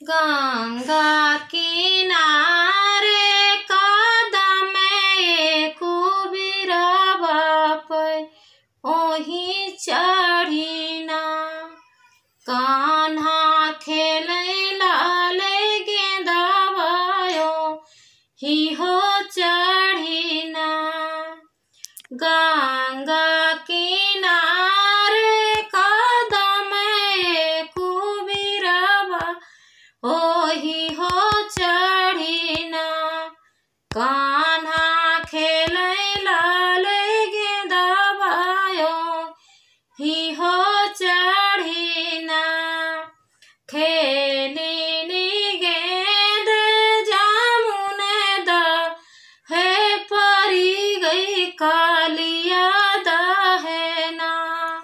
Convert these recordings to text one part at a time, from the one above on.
गंगा किनारे कदम कुबीरा बाप ओही चढ़ीना। कान्हा खेले लाल गेंदावायो ही हो चढ़ीना। गंगा किनारे कदम कुबीरा ओही हो चढ़ीना। कान्हा खेले लाल गेंदावायो ही हो चढ़ीना। खेलिनी गेंद जामुन है परी गई कालिया दहना।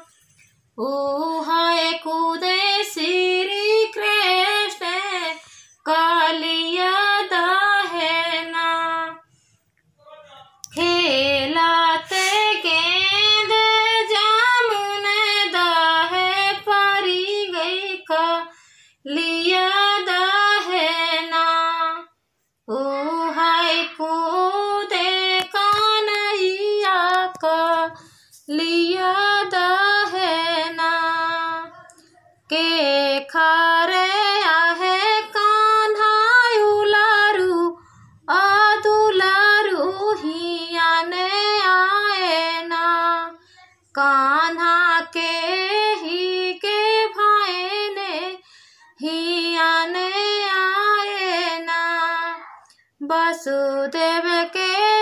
है कूदे श्री कृष्ण कालिया दहना। खेलाते गेंद जामुन है परी गई कालिया दहना। है कूदे कन्हैया कालिया दहना। के खारे आहे कान्हा उलारू दुलारू हियाने आए ना। कान्हा के ही के भाई ने हियाने आए ना। वसुदेव के